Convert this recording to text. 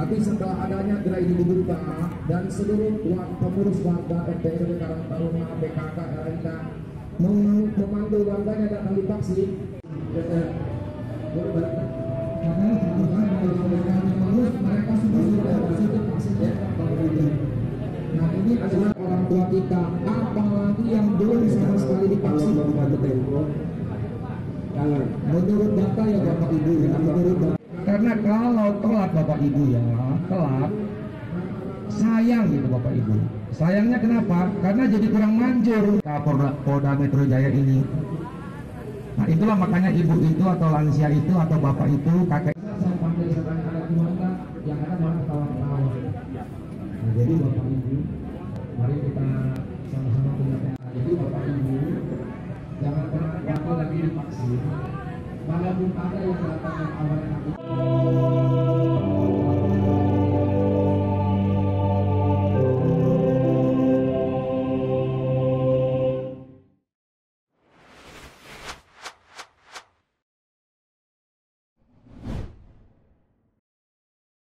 Tapi setelah adanya gerai ini dibuka dan seluruh pengurus warga RT RW Karang Taruna, BKK, RNK memanggil warganya datang divaksin. Mereka sudah positif vaksinnya. Nah ini adalah orang tua kita, apalagi yang belum sama sekali divaksin. Menurut data ya Bapak Ibu ya, menurut data. Karena kalau telat Bapak Ibu ya, telat, sayang gitu Bapak Ibu. Sayangnya kenapa? Karena jadi kurang manjur Polda Metro Jaya ini. Nah itulah makanya ibu itu atau lansia itu atau bapak itu, kakek. Saya panggil sekarang ada keluarga yang ada malah ketawa-ketawa. Nah jadi Bapak Ibu, mari kita sama-sama punya. Jadi Bapak Ibu, jangan pernah khawatir lagi divaksin. Walaupun ada yang datang yang awalnya